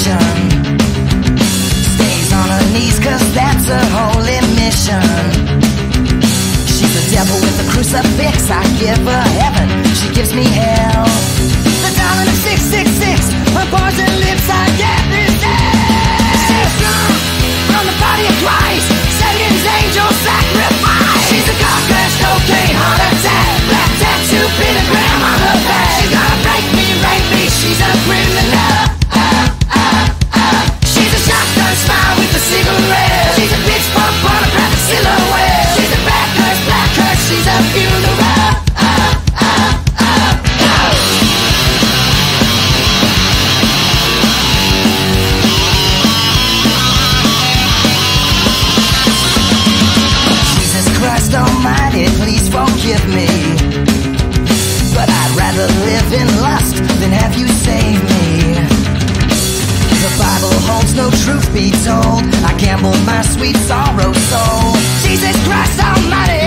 crucifixion. Stays on her knees cause that's her holy mission. She's the devil with a crucifix. I give her heaven, she gives me hell. The darling of 666, her poison lips I get this day. She's drunk on the body of Christ, Satan's angel sacrifice. She's a car crash, cocaine, heart attack, black tattoo, pentagram on her back. She's gonna break me, rape me, she's a criminal. She's a shotgun smile with a cigarette. She's a bitch bump on a private silhouette. She's a black curse, she's a funeral. Jesus Christ Almighty, please forgive me, but I'd rather live in lust than have you save me. The Bible holds no truth be told. I gamble my sweet sorrow soul. Jesus Christ Almighty,